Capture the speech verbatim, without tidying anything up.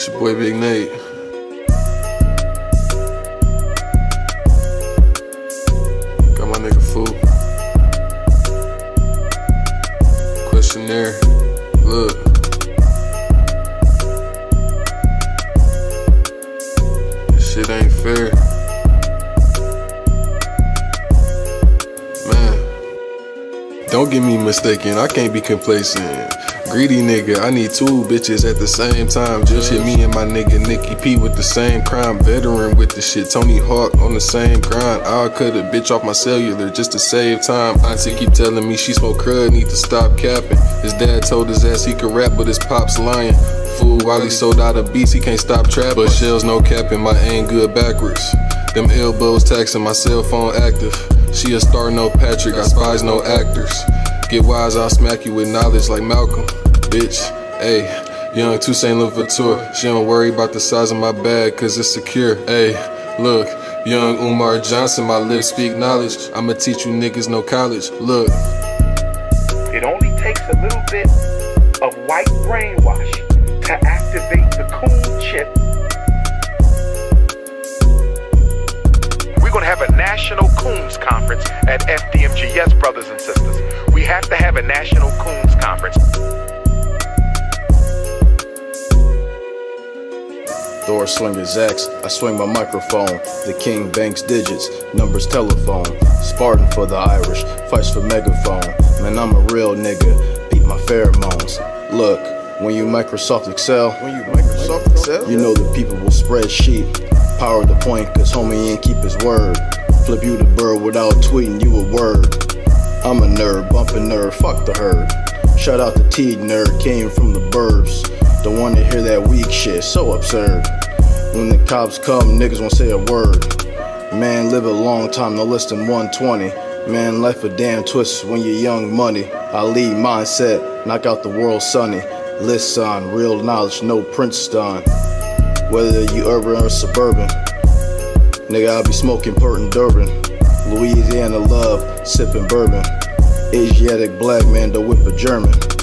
It's your boy Big Nate. Got my nigga Fool. Questionnaire. Look. This shit ain't fair. Man. Don't get me mistaken, I can't be complacent. Greedy nigga, I need two bitches at the same time. Just hit me and my nigga Nicky P with the same crime. Veteran with the shit, Tony Hawk on the same grind. I'll cut a bitch off my cellular just to save time. Auntie keep telling me she smoke crud, need to stop capping. His dad told his ass he could rap, but his pop's lying. Fool, while he sold out of beats, he can't stop trapping. But shells no capping, my aim good backwards. Them elbows taxing, my cell phone active. She a star, no Patrick, I spies, no actors. Get wise, I'll smack you with knowledge like Malcolm. Bitch, ayy, young Toussaint Louverture. She don't worry about the size of my bag, cause it's secure. Ayy, look, young Umar Johnson, my lips speak knowledge. I'ma teach you niggas no college. Look. It only takes a little bit of white brainwash to activate the cool chip. We're gonna have a National Coons Conference at F D M G. Yes, brothers and sisters. We have to have a National Coons Conference. Thor slingers X, I swing my microphone. The king banks digits, numbers telephone. Spartan for the Irish, fights for megaphone. Man, I'm a real nigga, beat my pheromones. Look, when you Microsoft Excel, when you Microsoft Excel, you know the people will spread sheet. Power the point, cause homie ain't keep his word. Flip you the bird without tweeting you a word. I'm a nerd, bumpin' nerd, fuck the herd. Shout out to T nerd, came from the burbs. Don't wanna hear that weak shit, so absurd. When the cops come, niggas won't say a word. Man, live a long time, no less than one twenty. Man, life a damn twist when you're young money. I lead mindset, knock out the world sunny. List on, real knowledge, no Princeton. Whether you urban or suburban, nigga, I'll be smoking Port and Durban. Louisiana love, sipping bourbon. Asiatic black man, don't whip a German.